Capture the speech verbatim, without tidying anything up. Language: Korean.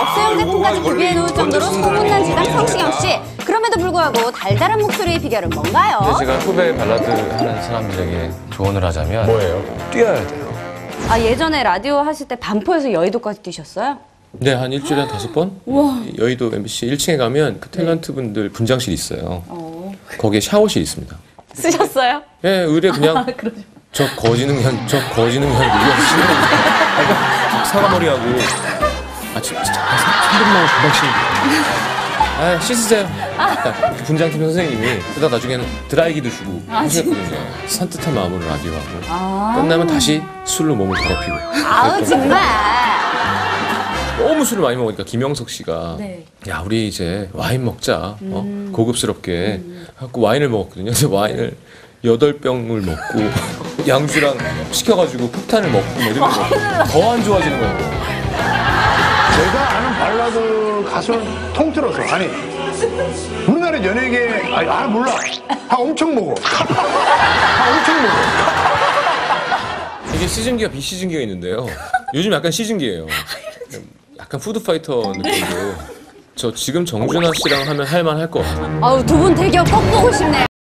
엽서용 제품까지 구비해 놓을 정도로 소문난 지당 성시경 씨. 그럼에도 불구하고 달달한 목소리의 비결은 뭔가요? 근데 제가 후배 발라드 하는 사람들에게 조언을 하자면 뭐예요? 뛰어야 돼요. 아, 예전에 라디오 하실 때 반포에서 여의도까지 뛰셨어요? 네, 한 일주일에 한 다섯 번? 우와. 여의도 엠비씨 일 층에 가면 그 탤런트 분들 분장실이 있어요. 어. 거기에 샤워실이 있습니다. 쓰셨어요? 예, 네, 의뢰 그냥 아, 그러죠. 저 거지는 그냥 저 거지는 그냥 누가 사과머리하고 아 진짜 삼 분만 금방 씻는데 아 씻으세요. 그러니까 분장팀 선생님이 그러다 나중에는 드라이기도 주고 아, 하셨거든요. 산뜻한 마음으로 라디오하고 아. 끝나면 다시 술로 몸을 더럽히고. 아우 정말. 너무 술을 많이 먹으니까 김영석 씨가 네. 야 우리 이제 와인 먹자 음. 어? 고급스럽게 음. 하고 와인을 먹었거든요. 그래서 와인을 여덟 병을 먹고 양주랑 시켜가지고 폭탄을 먹고 뭐 이러면 더 안 좋아지는 거예요. 제가 아는 발라드 가수를 통틀어서 아니 우리나라 연예계 아니 아 몰라 다 엄청 먹어 다 엄청 먹어. 이게 시즌기가 비시즌기가 있는데요. 요즘 약간 시즌기예요. 약간 푸드파이터 느낌으로 저 지금 정준하 씨랑 하면 할만할 것 같아요. 아우 두 분 대결 꼭 보고 싶네요.